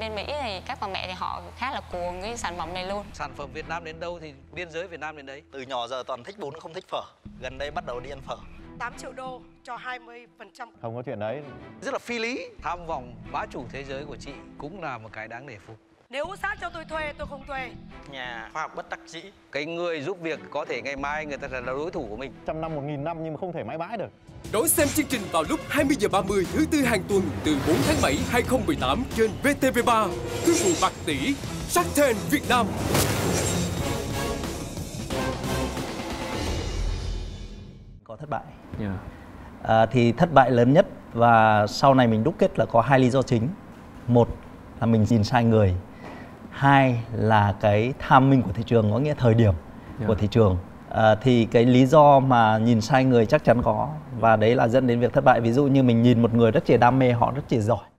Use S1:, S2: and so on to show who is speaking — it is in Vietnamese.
S1: bên Mỹ thì các bà mẹ thì họ khá là cuồng cái sản phẩm này luôn.
S2: Sản phẩm Việt Nam đến đâu thì biên giới Việt Nam đến đấy.
S3: Từ nhỏ giờ toàn thích bún không thích phở. Gần đây bắt đầu đi ăn phở.
S4: 8 triệu đô cho 20%.
S5: Không có chuyện đấy.
S2: Rất là phi lý. Tham vọng bá chủ thế giới của chị cũng là một cái đáng để phục.
S4: Nếu sát cho tôi thuê, tôi không thuê.
S3: Nhà khoa học bất đắc dĩ.
S2: Cái người giúp việc có thể ngày mai người ta là đối thủ của mình.
S5: 100 năm 1000 năm nhưng mà không thể mãi mãi được.
S6: Đón xem chương trình vào lúc 20h30 thứ Tư hàng tuần từ 4 tháng 7 2018 trên VTV3. Thương vụ bạc tỷ Shark Tank Việt Nam.
S3: Có thất bại. Thì thất bại lớn nhất và sau này mình đúc kết là có hai lý do chính. Một là mình nhìn sai người. Hai là cái timing của thị trường, có nghĩa thời điểm của thị trường. Thì cái lý do mà nhìn sai người chắc chắn có, và đấy là dẫn đến việc thất bại. Ví dụ như mình nhìn một người rất chỉ đam mê, họ rất chỉ giỏi,